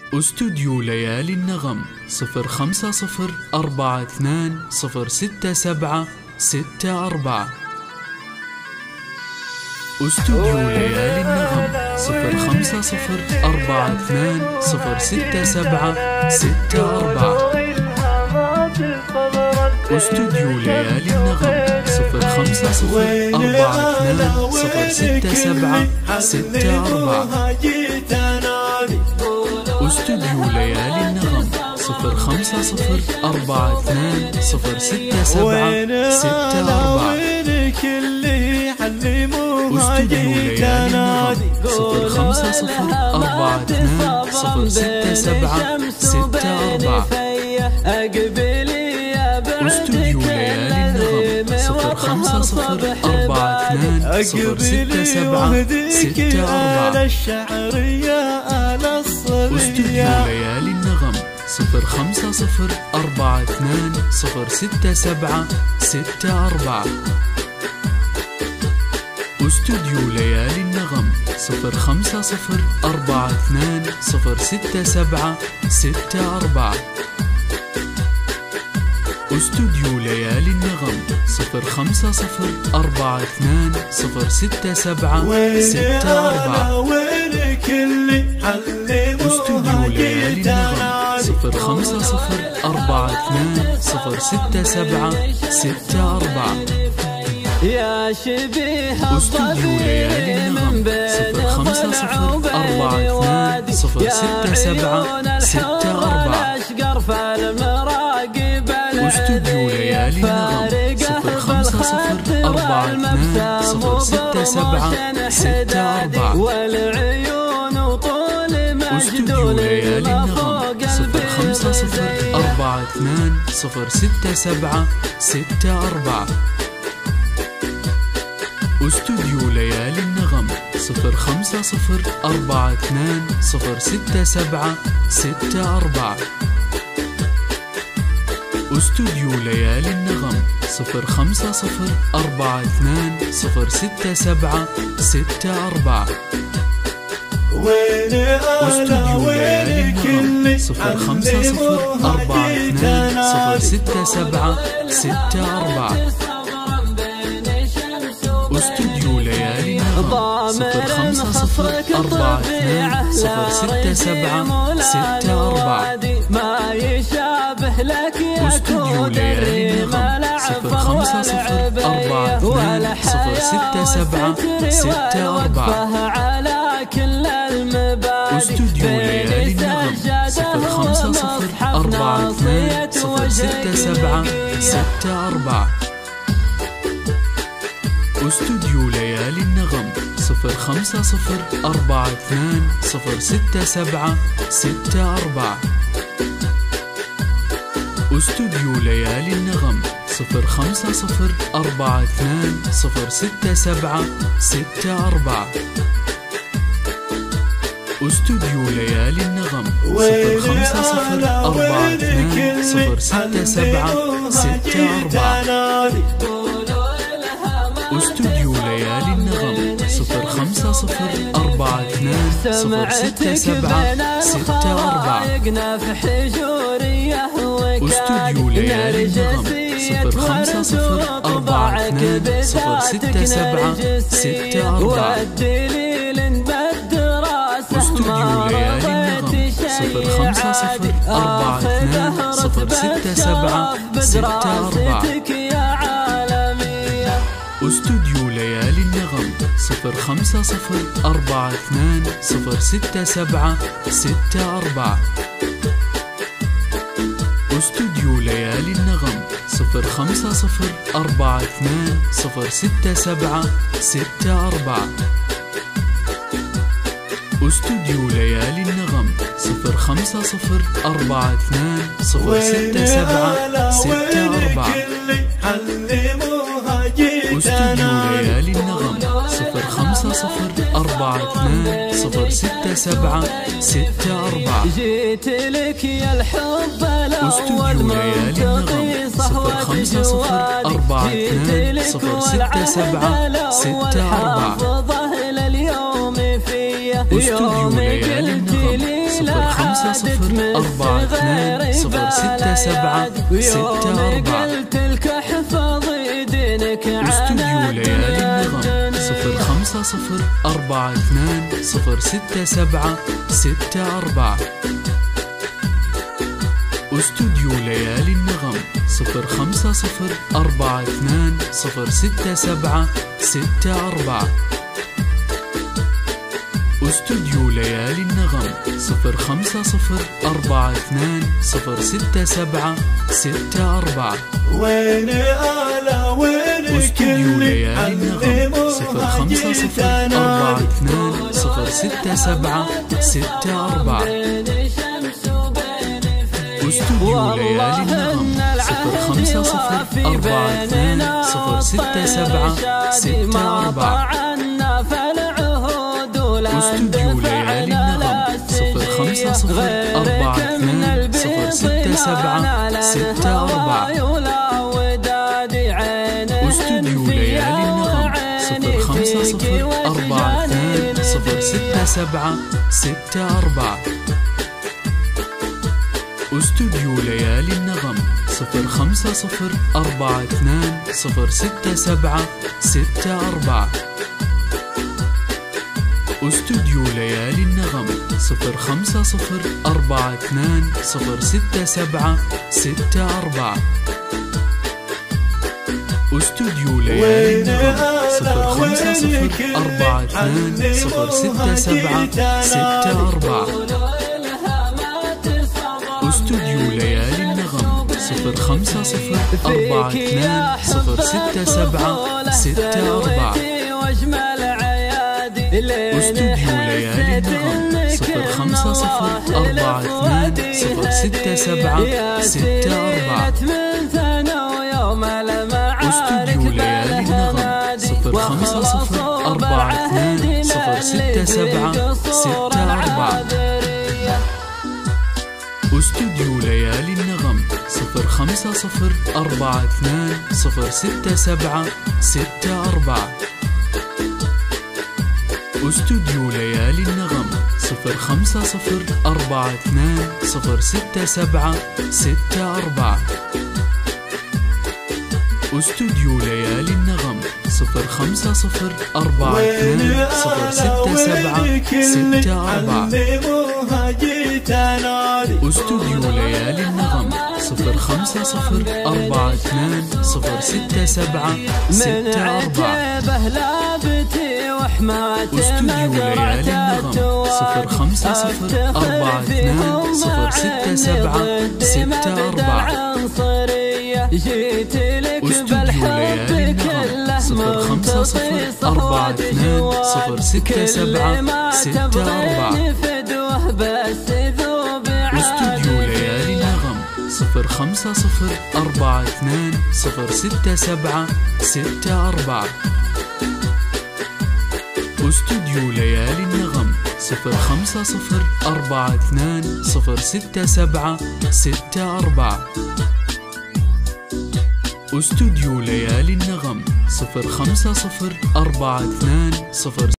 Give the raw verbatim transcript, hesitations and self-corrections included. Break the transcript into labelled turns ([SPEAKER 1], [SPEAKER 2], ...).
[SPEAKER 1] استوديو ليالي النغم صفر خمسة صفر أربعة اثنان صفر ستة سبعة ستة أربعة. استوديو ليالي النغم صفر خمسة صفر أربعة اثنان صفر ستة سبعة ستة أربعة. استوديو ليالي النغم صفر خمسة صفر أربعة اثنان صفر ستة سبعة ستة أربعة. استوديو ليالي النغم صفر خمسة صفر أربعة اثنان صفر ستة سبعة ستة أربعة. استوديو ليالي النغم صفر خمسة صفر أربعة اثنان صفر ستة سبعة ستة أربعة. استوديو ليالي النغم صفر خمسة صفر أربعة اثنان صفر ستة سبعة ستة أربعة. استوديو ليالي النغم صفر خمسة صفر أربعة اثنان صفر ستة سبعة ستة أربعة. استوديو ليالي النغم صفر خمسة صفر أربعة اثنان صفر ستة سبعة ستة أربعة. استوديو ليالي النغم صفر خمسة صفر أربعة اثنان صفر ستة سبعة ستة أربعة. استوديو ليالي النغم صفر خمسة صفر أربعة اثنان صفر ستة سبعة ستة أربعة.
[SPEAKER 2] يا شبيه
[SPEAKER 1] استوديو ليالي النغم صفر خمسة صفر أربعة اثنان صفر ستة سبعة ستة أربعة. استوديو ليالي النغم صفر خمسة صفر أربعة اثنان صفر ستة سبعة ستة أربعة. استوديو ليالي النغم صفر خمسة صفر أربعة اثنان صفر ستة سبعة ستة أربعة. استوديو ليالي النغم صفر خمسة صفر أربعة اثنان صفر ستة سبعة ستة أربعة. استوديو ليالي النغم صفر خمسة صفر أربعة اثنان صفر ستة سبعة ستة أربعة. استوديو ليالي النغم صفر خمسة صفر أربعة اثنان صفر ستة سبعة ستة أربعة. استوديو ليالي النغم صفر خمسة صفر أربعة اثنان صفر ستة سبعة ستة أربعة. استوديو ليالي النغم صفر خمسة صفر أربعة اثنان صفر ستة سبعة ستة أربعة. استوديو ليالي النغم صفر خمسة صفر أربعة اثنان صفر ستة سبعة ستة أربعة. استوديو ليالي النغم صفر خمسة صفر أربعة اثنان صفر ستة سبعة ستة أربعة. استوديو ليالي النغم صفر خمسة صفر أربعة اثنان صفر ستة سبعة ستة أربعة. استوديو ليالي النغم صفر خمسة صفر أربعة اثنان صفر ستة سبعة ستة أربعة. استوديو ليالي النغم صفر خمسة صفر أربعة اثنان صفر ستة سبعة ستة أربعة. استوديو ليالي النغم صفر خمسة صفر أربعة اثنان صفر ستة سبعة ستة أربعة. استوديو ليالي النغم صفر خمسة صفر أربعة اثنان صفر ستة سبعة ستة أربعة. استوديو ليالي النغم صفر خمسة صفر أربعة اثنان صفر ستة سبعة ستة أربعة. استوديو ليالي النغم صفر خمسة صفر أربعة اثنان صفر ستة سبعة ستة أربعة. استوديو ليالي النغم صفر خمسة صفر أربعة اثنان صفر ستة سبعة ستة أربعة. استوديو ليالي النغم صفر خمسة صفر أربعة اثنان صفر ستة سبعة ستة أربعة. استوديو ليالي النغم صفر خمسة صفر أربعة اثنان صفر ستة سبعة ستة أربعة. استوديو ليالي النغم صفر خمسة صفر أربعة اثنان صفر ستة سبعة ستة أربعة. واستوديو ليالي النغم صفر خمسة صفر أربعة اثنان صفر ستة سبعة ستة أربعة. واستوديو ليالي النغم صفر خمسة صفر أربعة اثنان صفر ستة سبعة ستة أربعة. واستوديو ليالي النغم صفر خمسة صفر أربعة اثنان صفر ستة سبعة ستة أربعة.
[SPEAKER 3] وين آلا وين
[SPEAKER 1] واستوديو ليالي النغم صفر خمسة صفر أربعة اثنان صفر ستة سبعة ستة أربعة. واستوديو ليالي النغم صفر خمسة صفر أربعة اثنان صفر ستة سبعة ستة أربعة. واستوديو ليالي النغم صفر خمسة صفر أربعة اثنان صفر ستة سبعة ستة أربعة. واستوديو ليالي النغم صفر خمسة صفر أربعة اثنان صفر ستة سبعة ستة أربعة. واستوديو ليالي النغم صفر خمسة صفر أربعة اثنان صفر ستة سبعة ستة أربعة. واستوديو ليالي النغم صفر خمسة صفر أربعة اثنان صفر ستة سبعة ستة أربعة. واستوديو ليالي النغم صفر خمسة صفر أربعة اثنان صفر ستة سبعة ستة أربعة. واستوديو ليالي النغم صفر خمسة صفر أربعة اثنان صفر ستة سبعة ستة أربعة. واستوديو ليالي النغم صفر خمسة صفر أربعة اثنان صفر ستة سبعة ستة أربعة. واستوديو ليالي النغم صفر خمسة صفر أربعة اثنان صفر ستة سبعة ستة أربعة. واستوديو ليالي النغم صفر خمسة صفر أربعة اثنان صفر ستة سبعة ستة أربعة. واستوديو ليالي النغم صفر خمسة صفر أربعة اثنان صفر ستة سبعة ستة أربعة. واستوديو ليالي النغم صفر خمسة صفر أربعة اثنان صفر ستة سبعة ستة أربعة. واستوديو ليالي النغم صفر خمسة صفر أربعة اثنان صفر ستة سبعة ستة أربعة. واستوديو ليالي النغم صفر خمسة صفر أربعة اثنان صفر ستة سبعة ستة أربعة. واستوديو ليالي النغم صفر خمسة صفر أربعة اثنان صفر ستة سبعة ستة أربعة. واستوديو ليالي النغم صفر خمسة صفر أربعة اثنان صفر ستة سبعة ستة أربعة. واستوديو ليالي النغم صفر خمسة صفر أربعة اثنان صفر ستة سبعة ستة أربعة. واستوديو ليالي النغم صفر خمسة صفر أربعة اثنان صفر